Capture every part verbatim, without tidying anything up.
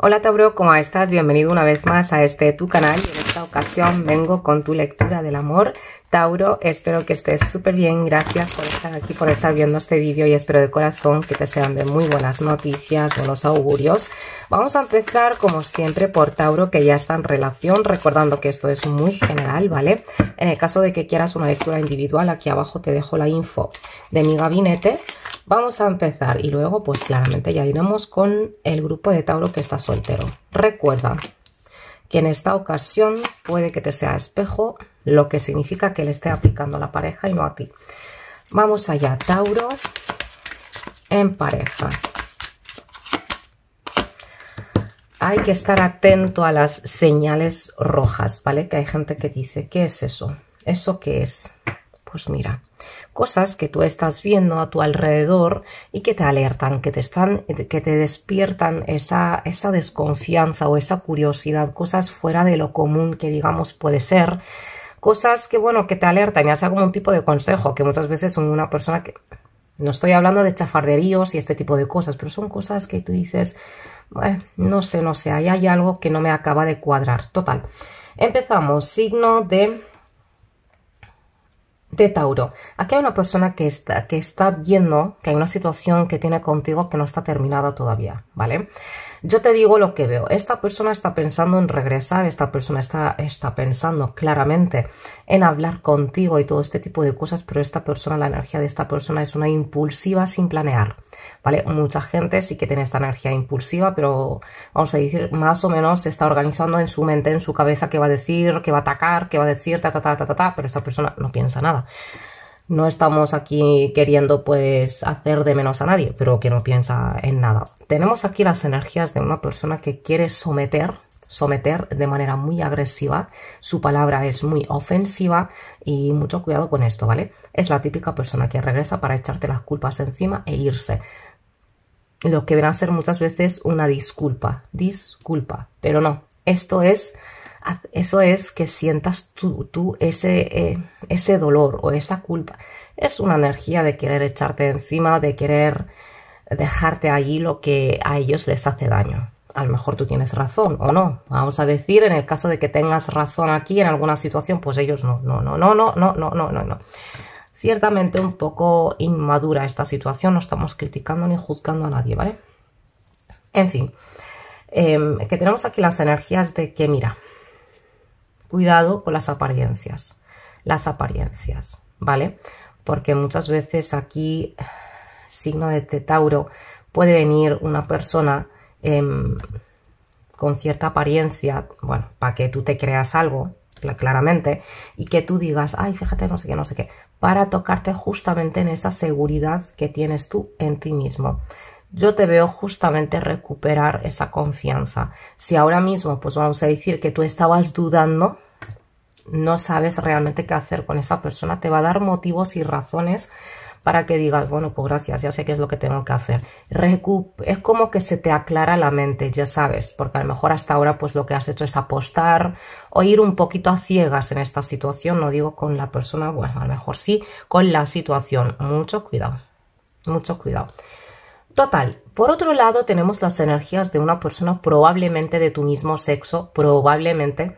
Hola Tauro, ¿cómo estás? Bienvenido una vez más a este tu canal y en esta ocasión vengo con tu lectura del amor. Tauro, espero que estés súper bien, gracias por estar aquí, por estar viendo este vídeo y espero de corazón que te sean de muy buenas noticias, buenos augurios. Vamos a empezar como siempre por Tauro, que ya está en relación, recordando que esto es muy general, ¿vale? En el caso de que quieras una lectura individual, aquí abajo te dejo la info de mi gabinete. Vamos a empezar y luego pues claramente ya iremos con el grupo de Tauro que está soltero. Recuerda que en esta ocasión puede que te sea espejo, lo que significa que le esté aplicando a la pareja y no a ti. Vamos allá, Tauro en pareja. Hay que estar atento a las señales rojas, ¿vale? Que hay gente que dice, ¿qué es eso? ¿Eso qué es? Pues mira, cosas que tú estás viendo a tu alrededor y que te alertan, que te están, que te despiertan esa, esa desconfianza o esa curiosidad, cosas fuera de lo común que digamos puede ser, cosas que bueno, que te alertan, ya sea como un tipo de consejo, que muchas veces son una persona que, no estoy hablando de chafarderíos y este tipo de cosas, pero son cosas que tú dices, bueno, no sé, no sé, ahí hay algo que no me acaba de cuadrar. Total, empezamos, signo de... de Tauro. Aquí hay una persona que está, que está viendo que hay una situación que tiene contigo que no está terminada todavía, ¿vale? Yo te digo lo que veo. Esta persona está pensando en regresar, esta persona está, está pensando claramente en hablar contigo y todo este tipo de cosas, pero esta persona, la energía de esta persona es una impulsiva sin planear, ¿vale? Mucha gente sí que tiene esta energía impulsiva, pero vamos a decir, más o menos se está organizando en su mente, en su cabeza, qué va a decir, qué va a atacar, qué va a decir, ta, ta, ta, ta, ta, ta, pero esta persona no piensa nada. No estamos aquí queriendo pues hacer de menos a nadie, pero que no piensa en nada. Tenemos aquí las energías de una persona que quiere someter, someter de manera muy agresiva. Su palabra es muy ofensiva y mucho cuidado con esto, ¿vale? Es la típica persona que regresa para echarte las culpas encima e irse. Lo que viene a ser muchas veces una disculpa, disculpa, pero no, esto es... Eso es que sientas tú, tú ese, eh, ese dolor o esa culpa. Es una energía de querer echarte encima, de querer dejarte allí lo que a ellos les hace daño. A lo mejor tú tienes razón o no. Vamos a decir, en el caso de que tengas razón aquí en alguna situación, pues ellos no, no, no, no, no, no, no, no, no, no. Ciertamente un poco inmadura esta situación, no estamos criticando ni juzgando a nadie, ¿vale? En fin, eh, que tenemos aquí las energías de que, mira, cuidado con las apariencias, las apariencias, ¿vale? Porque muchas veces aquí, signo de Tauro, puede venir una persona eh, con cierta apariencia, bueno, para que tú te creas algo, claramente, y que tú digas, ay, fíjate, no sé qué, no sé qué, para tocarte justamente en esa seguridad que tienes tú en ti mismo. Yo te veo justamente recuperar esa confianza. Si ahora mismo, pues vamos a decir que tú estabas dudando, no sabes realmente qué hacer con esa persona, te va a dar motivos y razones para que digas, bueno, pues gracias, ya sé qué es lo que tengo que hacer. Recup es como que se te aclara la mente, ya sabes, porque a lo mejor hasta ahora pues lo que has hecho es apostar o ir un poquito a ciegas en esta situación, no digo con la persona, bueno, a lo mejor sí, con la situación. Mucho cuidado, mucho cuidado. Total, por otro lado tenemos las energías de una persona probablemente de tu mismo sexo, probablemente,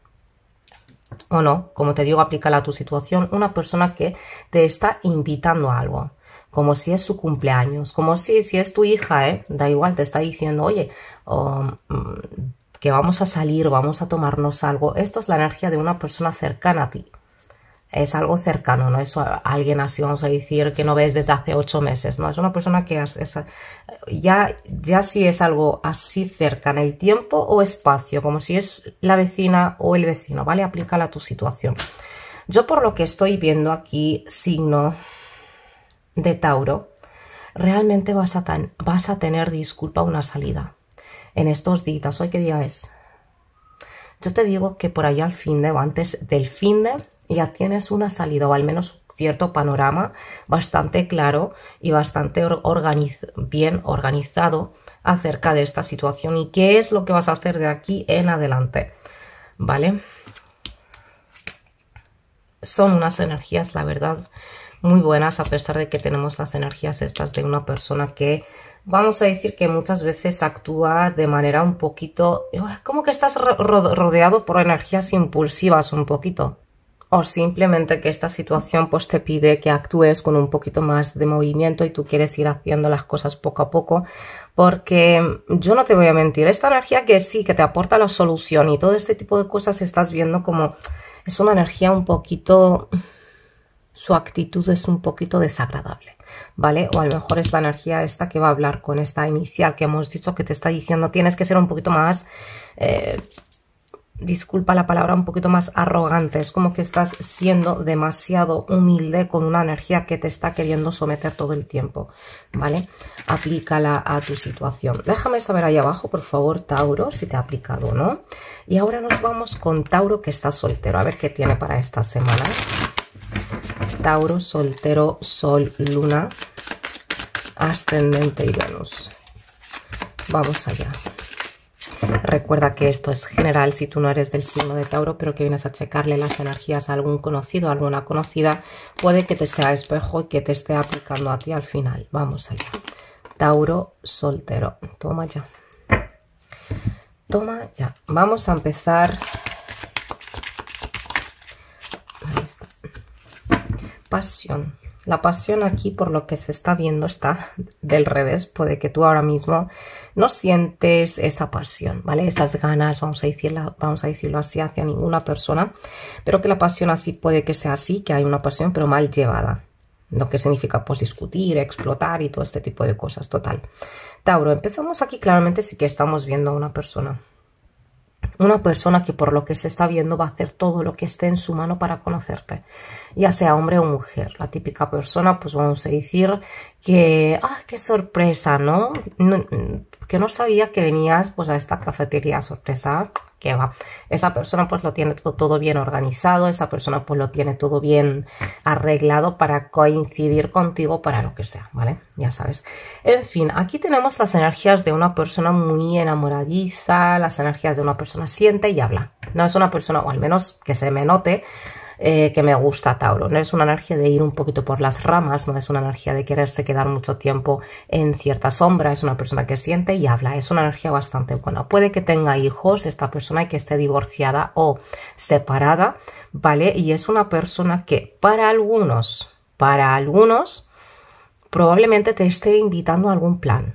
o no, como te digo, aplícala a tu situación, una persona que te está invitando a algo, como si es su cumpleaños, como si, si es tu hija, ¿eh? Da igual, te está diciendo, oye, um, que vamos a salir, vamos a tomarnos algo. Esto es la energía de una persona cercana a ti. Es algo cercano, no es alguien así, vamos a decir, que no ves desde hace ocho meses, ¿no? Es una persona que es, es, ya, ya si es algo así cerca en el tiempo o espacio, como si es la vecina o el vecino, ¿vale? Aplícala a tu situación. Yo por lo que estoy viendo aquí, signo de Tauro, realmente vas a, tan, vas a tener, disculpa, una salida en estos días. ¿Hoy qué día es? Yo te digo que por allá al fin de o antes del fin de ya tienes una salida o al menos cierto panorama bastante claro y bastante organiz bien organizado acerca de esta situación y qué es lo que vas a hacer de aquí en adelante, ¿vale? Son unas energías, la verdad, muy buenas, a pesar de que tenemos las energías estas de una persona que vamos a decir que muchas veces actúa de manera un poquito, como que estás rodeado por energías impulsivas un poquito. O simplemente que esta situación pues te pide que actúes con un poquito más de movimiento y tú quieres ir haciendo las cosas poco a poco. Porque yo no te voy a mentir, esta energía que sí, que te aporta la solución y todo este tipo de cosas estás viendo como es una energía un poquito, su actitud es un poquito desagradable, ¿vale? O a lo mejor es la energía esta que va a hablar con esta inicial que hemos dicho que te está diciendo tienes que ser un poquito más... Eh, disculpa la palabra, un poquito más arrogante. Es como que estás siendo demasiado humilde con una energía que te está queriendo someter todo el tiempo, ¿vale? Aplícala a tu situación. Déjame saber ahí abajo, por favor, Tauro, si te ha aplicado o no. Y ahora nos vamos con Tauro, que está soltero. A ver qué tiene para esta semana. Tauro, soltero, Sol, Luna, Ascendente y Venus. Vamos allá. Recuerda que esto es general si tú no eres del signo de Tauro, pero que vienes a checarle las energías a algún conocido, a alguna conocida, puede que te sea espejo y que te esté aplicando a ti al final. Vamos allá. Tauro soltero. Toma ya. Toma ya. Vamos a empezar. Ahí está. Pasión. La pasión aquí, por lo que se está viendo, está del revés. Puede que tú ahora mismo no sientes esa pasión, ¿vale? Esas ganas, vamos a decirlo, vamos a decirlo así, hacia ninguna persona. Pero que la pasión así puede que sea así, que hay una pasión pero mal llevada. Lo que significa pues discutir, explotar y todo este tipo de cosas. Total. Tauro, empezamos aquí claramente sí que estamos viendo a una persona. Una persona que por lo que se está viendo va a hacer todo lo que esté en su mano para conocerte, ya sea hombre o mujer. La típica persona, pues vamos a decir que, ¡ah, qué sorpresa!, ¿no? no que no sabía que venías pues a esta cafetería, sorpresa, que va. Esa persona pues lo tiene todo, todo bien organizado, esa persona pues lo tiene todo bien arreglado para coincidir contigo para lo que sea, ¿vale? Ya sabes. En fin, aquí tenemos las energías de una persona muy enamoradiza, las energías de una persona siente y habla. No es una persona, o al menos que se me note, Eh, que me gusta Tauro. No es una energía de ir un poquito por las ramas, no es una energía de quererse quedar mucho tiempo en cierta sombra, es una persona que siente y habla, es una energía bastante buena. Puede que tenga hijos esta persona y que esté divorciada o separada, ¿vale? Y es una persona que para algunos, para algunos, probablemente te esté invitando a algún plan,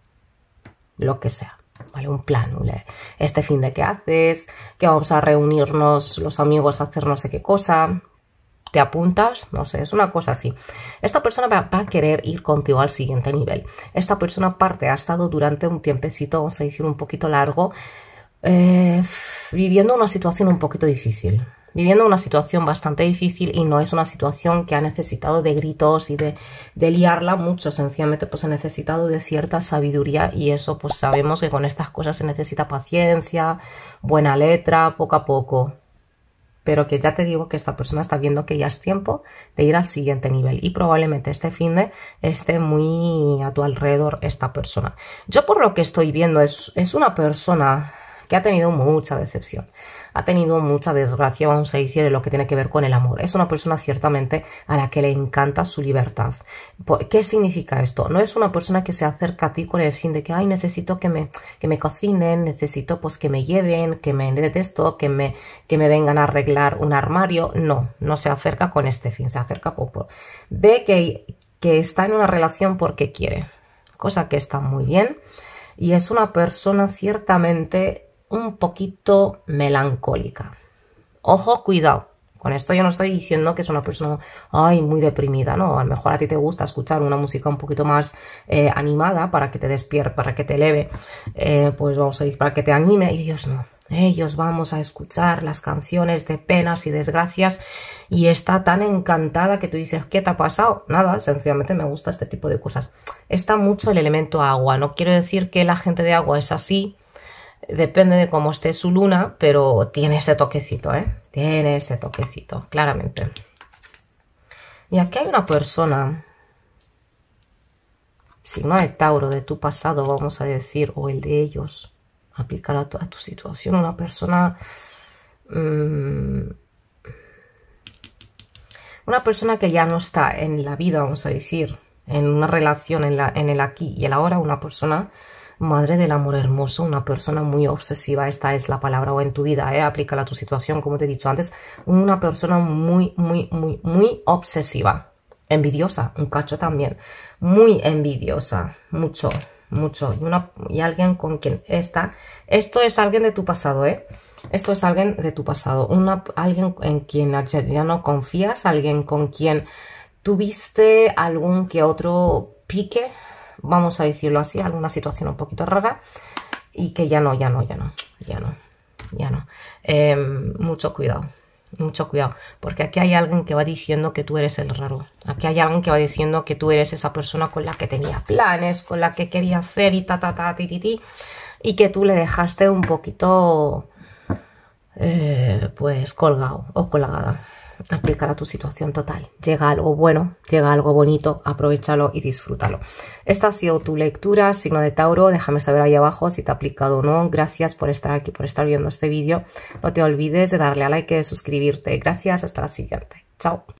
lo que sea. ¿Vale? Un plan, este fin de qué haces, que vamos a reunirnos los amigos a hacer no sé qué cosa, te apuntas, no sé, es una cosa así. Esta persona va, va a querer ir contigo al siguiente nivel. Esta persona aparte ha estado durante un tiempecito, vamos a decir un poquito largo, eh, viviendo una situación un poquito difícil. Viviendo una situación bastante difícil y no es una situación que ha necesitado de gritos y de, de liarla mucho, sencillamente pues ha necesitado de cierta sabiduría y eso pues sabemos que con estas cosas se necesita paciencia, buena letra, poco a poco. Pero que ya te digo que esta persona está viendo que ya es tiempo de ir al siguiente nivel y probablemente este finde esté muy a tu alrededor esta persona. Yo por lo que estoy viendo es, es una persona que ha tenido mucha decepción, ha tenido mucha desgracia, vamos a decir, en lo que tiene que ver con el amor. Es una persona ciertamente a la que le encanta su libertad. ¿Qué significa esto? No es una persona que se acerca a ti con el fin de que, ay, necesito que me, que me cocinen, necesito pues que me lleven, que me den esto, que me, que me vengan a arreglar un armario. No, no se acerca con este fin, se acerca poco. Ve que, que está en una relación porque quiere, cosa que está muy bien. Y es una persona ciertamente un poquito melancólica. Ojo, cuidado. Con esto yo no estoy diciendo que es una persona, ay, muy deprimida, ¿no? A lo mejor a ti te gusta escuchar una música un poquito más eh, animada para que te despierte, para que te eleve, eh, pues vamos a decir, para que te anime. Y ellos no. Ellos vamos a escuchar las canciones de penas y desgracias y está tan encantada que tú dices, ¿qué te ha pasado? Nada, sencillamente me gusta este tipo de cosas. Está mucho el elemento agua. No quiero decir que la gente de agua es así, depende de cómo esté su luna, pero tiene ese toquecito, ¿eh? Tiene ese toquecito, claramente. Y aquí hay una persona, signo de Tauro, de tu pasado, vamos a decir, o el de ellos, aplicar a tu, a tu situación, una persona... Mmm, Una persona que ya no está en la vida, vamos a decir, en una relación, en, la, en el aquí y el ahora, una persona, madre del amor hermoso, una persona muy obsesiva, esta es la palabra, o en tu vida, ¿eh? Aplícala a tu situación, como te he dicho antes, una persona muy, muy, muy, muy obsesiva, envidiosa, un cacho también, muy envidiosa, mucho, mucho, y, una, y alguien con quien está, esto es alguien de tu pasado, ¿eh? Esto es alguien de tu pasado, una, alguien en quien ya, ya no confías, alguien con quien tuviste algún que otro pique, vamos a decirlo así, alguna situación un poquito rara y que ya no, ya no, ya no, ya no, ya no. Eh, mucho cuidado, mucho cuidado, porque aquí hay alguien que va diciendo que tú eres el raro. Aquí hay alguien que va diciendo que tú eres esa persona con la que tenía planes, con la que quería hacer y ta, ta, ta, ti, ti, ti, y que tú le dejaste un poquito... Eh, pues colgado o colgada. Aplicar a tu situación total. Llega algo bueno, llega algo bonito, aprovechalo y disfrútalo. Esta ha sido tu lectura, signo de Tauro. Déjame saber ahí abajo si te ha aplicado o no. Gracias por estar aquí, por estar viendo este vídeo. No te olvides de darle a like y de suscribirte. Gracias, hasta la siguiente. Chao.